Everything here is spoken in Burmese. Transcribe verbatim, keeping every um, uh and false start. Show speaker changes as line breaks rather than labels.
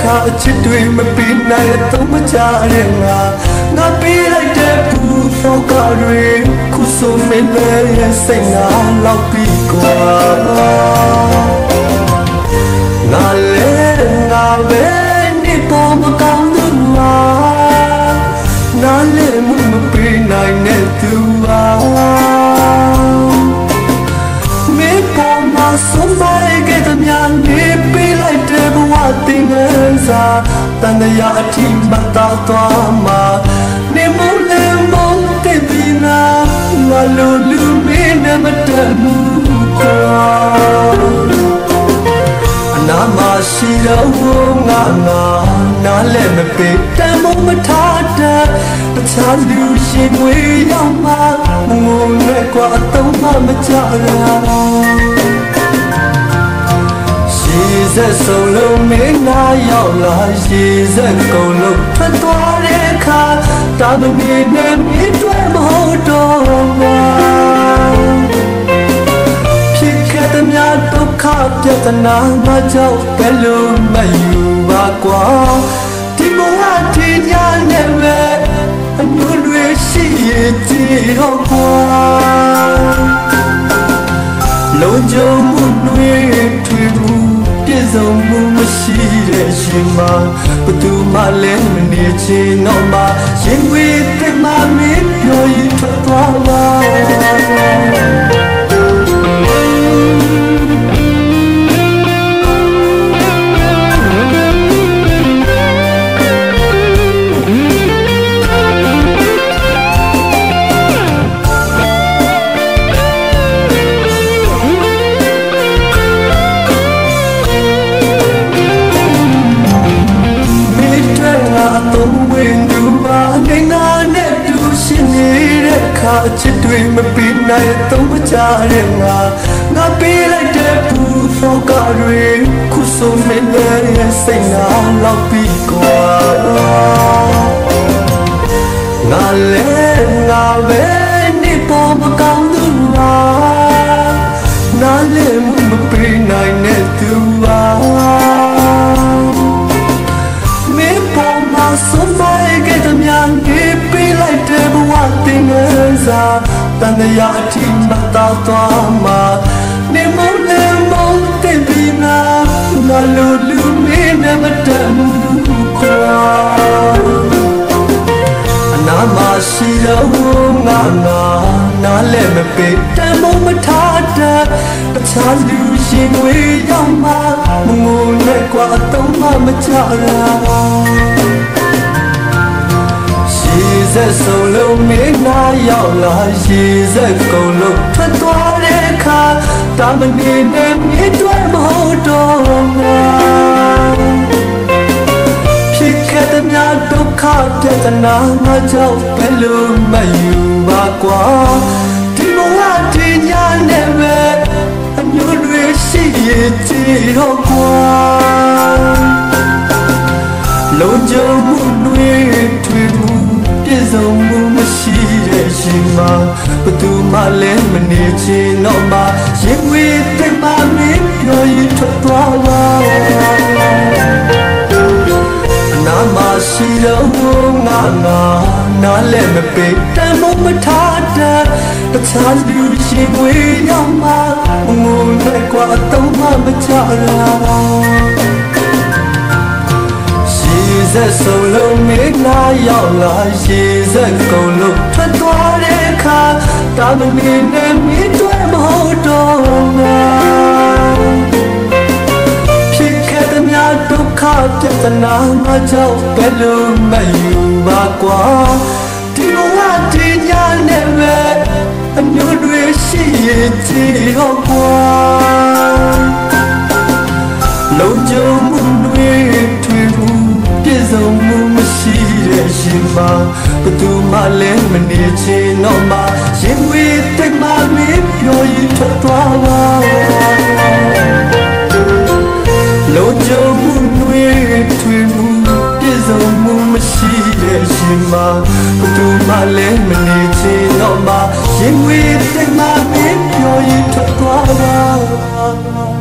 ခါအချစ်တွေမပြီးနိုင်တော့မကြတဲ့ငါငါပေးလိုက်တဲ့ဘူးသောကတွေခုဆိုမင်းရဲ့စိတ်ငါလောက်ပြီးကွာငါလည်းငါပဲနေပေါ်မကောင်းသူဟာနားလည်းမမပေးနိုင်တဲ့သူဟာမေပေါ်မှာဆုံးမခဲ့တဲ့များနေပေးလိုက်တဲ့ဘဝတင်ငန်းစာတန်တရားအထိမတော်သွားမှာနေမလည်းမတဲ့ပြီးနာငါလိုလူမင်းနဲ့မတတ်ဘူးကွာနာမရှိတော့ငါငါနားလည်းမပေးတမ်းမမထားတဲ့တခြားလူရှိခွေရောက်မှငုံနဲ့ကွာအတော့မှမကြရရှိစက်ဆုံးလုံးမင်းနာရောက်လာရှိစက်ကုန်လုံးထွက်သွားတဲ့အခါတာမမီနဲ့မင်းတွေ့မဟုတ်တော့ပါဒုက္ခပြဿနာမကြောက်ဘယ်လိုမယူပါကွာဒီဘဝဒီညနဲ့ပဲအမျိုးတွေရှိရင်ကြည့်တော့ကွာလုံးကြုံမှုတွေထွေမှုပြည့်စုံမှုမရှိတဲ့ရှင်မဘသူမှလည်းမနေချင်တော့မှရင်ဝေးတဲ့မမင်းပြောရင်ထွက်သွားပါအချစ်တွေမပြီးနိုင်တော့မကြတဲ့ငါငါပေးလိုက်တဲ့ဘူးသောကတွေခုဆိုမင်းရဲ့စိတ်နာလောက်ပြီးကွာငါလည်းငါပဲနေပေါ်မကောင်းသူဟာနားလည်းမပေးနိုင်တဲ့သူဟာမင်းပေါ်မှာဆုံးမခဲ့တဲ့များနေပေးလိုက်တဲ့ဘဝတင်ငန်းစာတန်တရားအထိမတော်သွားမှာနေမလည်းမတဲ့ပြီးနာငါလိုလူမင်းနဲ့မတတ်ဘူးကွာအနာမရှိတော့ငါငါနားလည်းမပေးတမ်းမထားတဲ့တခြားလူရှင်တွေရောက်မှမငုံနဲ့ကွာအတော့မှမကြရစက်ဆုံးလုံးမင်းနာရောက်လာရှိစက်ကုန်လုံးထွက်သွားတဲ့အခါတာမနေနဲ့မင်းတွေ့မဟုတ်တော့ငါဖြစ်ခဲ့တဲ့များဒုက္ခပြဿနာငါကြောင့်ဘယ်လိုမယူပါကွာဒီဘဝဒီညနဲ့ပဲအမျိုးတွေရှိရင်ကြည့်တော့ကွာလုံးကြုံမှုတွေထွေမှုပြည့်စုံမှုမရှိတဲ့ရှင်မဘသူမှလည်းမနေချင်တော့မှရင်ဝေးတဲ့မမင်းပြောရင်ထွက်သွားပါနာမရှိတော့ငါငါနားလည်းမပေးတမ်းမထားတဲ့တခြားလူရှင်ဝေးရောက်မှငုံနဲ့ကွာတော့မှမကြရစက်ဆုံးလုံးမင်းနာရောက်လာရှိစက်ကုန်လုံးထွက်သွားတဲ့အခါတာမမီနဲ့မင်းတွေ့မဟုတ်တော့ငါဖြစ်ခဲ့တဲ့များဒုက္ခပြဿနာငါကြောင့်ဘယ်လိုမယူပါကွာဒီဘဝဒီညနဲ့ပဲအမျိုးတွေရှိရင်ကြည့်တော့ကွာလုံးကြုံမှုတွေထွေမှုပြည့်စုံမှုမရှိတဲ့ရှင်မဘသူမှလည်းမနေချင်တော့မှရင်ဝေးတဲ့မမင်းပြောရင်ထွက်သွားပါလုံးကြုံမှုတွေထွေမှုပြည့်စုံမှုမရှိတဲ့ရှင်မဘသူမှလည်းမနေချင်တော့မှရင်ဝေးတဲ့မမင်းပြောရင်ထွက်သွားပါ